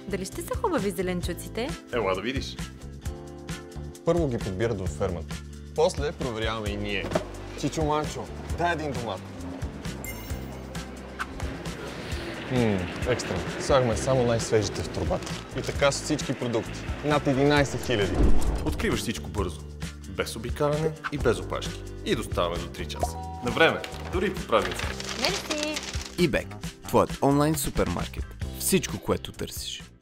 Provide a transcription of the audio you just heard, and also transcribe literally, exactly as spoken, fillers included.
Дали ще са хубави зеленчуците? Ела да видиш. Първо ги подбират във фермата. После проверяваме и ние. Чичо Манчо, дай един томат. Ммм, екстра. Слагаме само най-свежите в торбата. И така с всички продукти. Над единайсет хиляди. Откриваш всичко бързо. Без обикаляне и без опашки. И доставяме до три часа. На време, дори по празници. Мерси! eBag – твоят онлайн супермаркет. Всичко, което търсиш.